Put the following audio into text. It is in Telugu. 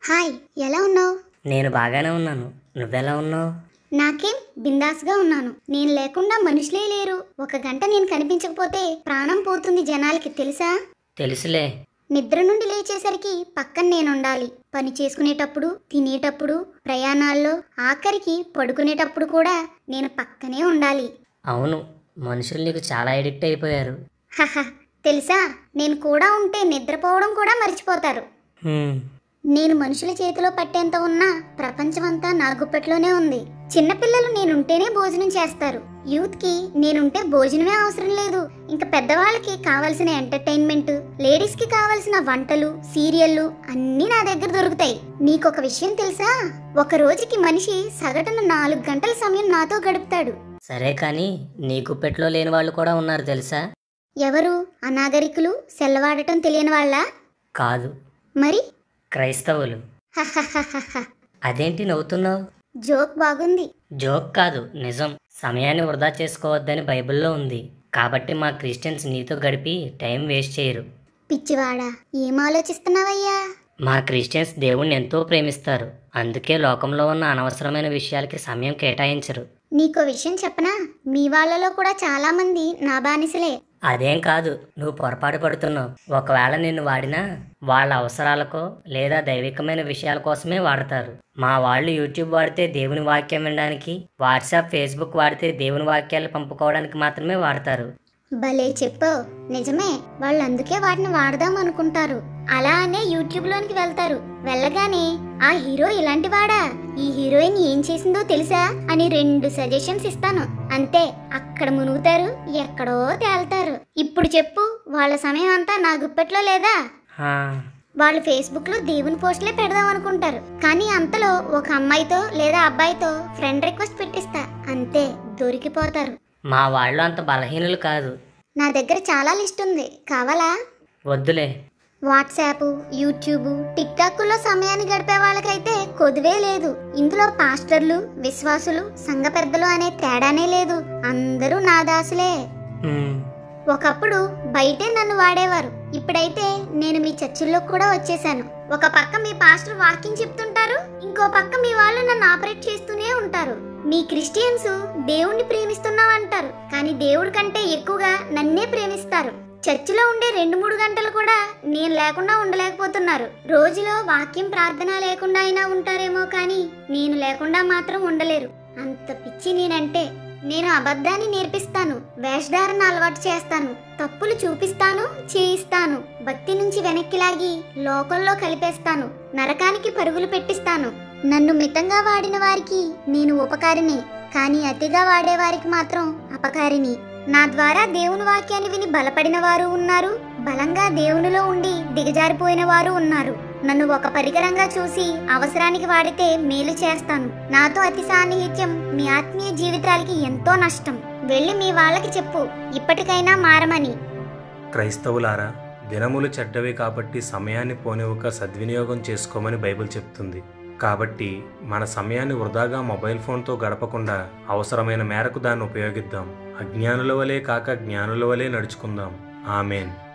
హాయ్, ఎలా ఉన్నావు? నేను బాగానే ఉన్నాను. నువ్వెలా ఉన్నావు? నాకేం బిందాస్గా ఉన్నాను. నేను లేకుండా మనుషులే లేరు. ఒక గంట నేను కనిపించకపోతే ప్రాణం పోతుంది జనాలకి, తెలుసా? తెలుసులే. నిద్ర నుండి లేచేసరికి పక్కన నేనుండాలి. పని చేసుకునేటప్పుడు, తినేటప్పుడు, ప్రయాణాల్లో, ఆఖరికి పడుకునేటప్పుడు కూడా నేను పక్కనే ఉండాలి. అవును, మనుషులు నీకు చాలా ఎడిక్ట్ అయిపోయారు. హహ, తెలుసా, నేను కూడా ఉంటే నిద్రపోవడం కూడా మర్చిపోతారు. నేను మనుషుల చేతిలో పట్టేంత ఉన్నా ప్రపంచమంతా నా గుప్పెట్లోనే ఉంది. చిన్నపిల్లలు నేనుంటేనే భోజనం చేస్తారు. యూత్కి నేనుంటే భోజనమే అవసరం లేదు. ఇంకా పెద్దవాళ్ళకి కావాల్సిన ఎంటర్టైన్మెంట్, లేడీస్కి కావాల్సిన వంటలు, సీరియళ్ళు అన్నీ నా దగ్గర దొరుకుతాయి. నీకొక విషయం తెలుసా? ఒక రోజుకి మనిషి సగటున 4 గంటల సమయం నాతో గడుపుతాడు. సరే కానీ నీ గుప్పెట్లో లేని వాళ్ళు కూడా ఉన్నారు తెలుసా? ఎవరు? అనాగరికులు, సెల్లవాడటం తెలియని వాళ్ళ? కాదు, మరి క్రైస్తవులు. అదేంటి నవ్వుతున్నావు? జోక్ బాగుంది. జోక్ కాదు, నిజం. సమయాన్ని వృధా చేసుకోవద్దని బైబిల్లో ఉంది. కాబట్టి మా క్రిస్టియన్స్ నీతో గడిపి టైం వేస్ట్ చేయరు. పిచ్చివాడా, ఏం ఆలోచిస్తున్నావయ్యా? మా క్రిస్టియన్స్ దేవుణ్ణి ఎంతో ప్రేమిస్తారు. అందుకే లోకంలో ఉన్న అనవసరమైన విషయాలకి సమయం కేటాయించరు. నీకో విషయం చెప్పనా? మీ వాళ్ళలో కూడా చాలా మంది నా బానిసలే. అదేం కాదు, నువ్వు పొరపాటు పడుతున్నావు. ఒకవేళ నిన్ను వాడినా వాళ్ళ అవసరాలకో లేదా దైవికమైన విషయాల కోసమే వాడతారు. మా వాళ్ళు యూట్యూబ్ వాడితే దేవుని వాక్యం వినడానికి, వాట్సాప్, ఫేస్బుక్ వాడితే దేవుని వాక్యాలు పంపుకోవడానికి మాత్రమే వాడతారు. భలే చెప్పావు. నిజమే, వాళ్ళు అందుకే వాటిని వాడదాం అనుకుంటారు. అలా అనే యూట్యూబ్లోనికి వెళ్తారు. వెళ్ళగానే ఆ హీరో ఇలాంటి వాడా, ఈ హీరోయిన్ ఏం చేసిందో తెలుసా అని 2 సజెషన్స్ ఇస్తాను. అంతే, అక్కడ మునుగుతారు, ఎక్కడో తేల్తారు. ఇప్పుడు చెప్పు, వాళ్ళ సమయం అంతా నా గుప్పెట్లో లేదా? వాళ్ళు ఫేస్బుక్ లో దేవుని పోస్టులే పెడదాం అనుకుంటారు. కానీ అంతలో ఒక అమ్మాయితో లేదా అబ్బాయితో ఫ్రెండ్ రిక్వెస్ట్ పెట్టిస్తా, అంతే దొరికిపోతారు. మా వాళ్ళు అంత బలహీనులు కాదు. నా దగ్గర చాలా లిస్ట్ ఉంది, కావాలా? వద్దులే. వాట్సాప్, యూట్యూబ్, టిక్టాక్లో సమయాన్ని గడిపే వాళ్ళకైతే కొదువే లేదు. ఇందులో పాస్టర్లు, విశ్వాసులు, సంఘ పెద్దలు అనే తేడానే లేదు. అందరూ నా దాసులే. ఒకప్పుడు బయటే నన్ను వాడేవారు. ఇప్పుడైతే నేను మీ చర్చిల్లో కూడా వచ్చేసాను. ఒక పక్క మీ పాస్టర్ వాకింగ్ చెప్తుంటారు, ఇంకో పక్క మీ వాళ్ళు నన్ను ఆపరేట్ చేస్తూనే ఉంటారు. మీ క్రిస్టియన్స్ దేవుణ్ణి ప్రేమిస్తున్నామంటారు, కానీ దేవుడి కంటే ఎక్కువగా నన్నే ప్రేమిస్తారు. చర్చిలో ఉండే 2-3 గంటలు కూడా నేను లేకుండా ఉండలేకపోతున్నారు. రోజులో వాక్యం, ప్రార్థన లేకుండా అయినా ఉంటారేమో, కానీ నేను లేకుండా మాత్రం ఉండలేరు. అంత పిచ్చి నేనంటే. నేను అబద్ధాన్ని నేర్పిస్తాను, వేషధారణ అలవాటు చేస్తాను, తప్పులు చూపిస్తాను, చేయిస్తాను, భక్తి నుంచి వెనక్కి లాగి లోకంలో కలిపేస్తాను, నరకానికి పరుగులు పెట్టిస్తాను. నన్ను మితంగా వాడిన వారికి నేను ఉపకారిని, కానీ అతిగా వాడేవారికి మాత్రం అపకారిని. నా ద్వారా దేవుని వాక్యాన్ని విని బలపడిన వారు ఉన్నారు, బలంగా దేవునిలో ఉండి దిగజారిపోయిన వారు ఉన్నారు. నన్ను ఒక పరికరంగా చూసి అవసరానికి వాడితే మేలు చేస్తాను. నాతో అతి సాన్నిహిత్యం మీ ఆత్మీయ జీవితాలకి ఎంతో నష్టం. వెళ్ళి మీ వాళ్ళకి చెప్పు, ఇప్పటికైనా మారమని. క్రైస్తవులారా, దినములు చెడ్డవి కాబట్టి సమయాన్ని పోనివ్వక సద్వినియోగం చేసుకోమని బైబిల్ చెప్తుంది. కాబట్టి మన సమయాన్ని వృధాగా మొబైల్ ఫోన్తో గడపకుండా అవసరమైన మేరకు దాన్ని ఉపయోగిద్దాం. అజ్ఞానుల వలె కాక జ్ఞానుల వలె నడుచుకుందాం. ఆమేన్.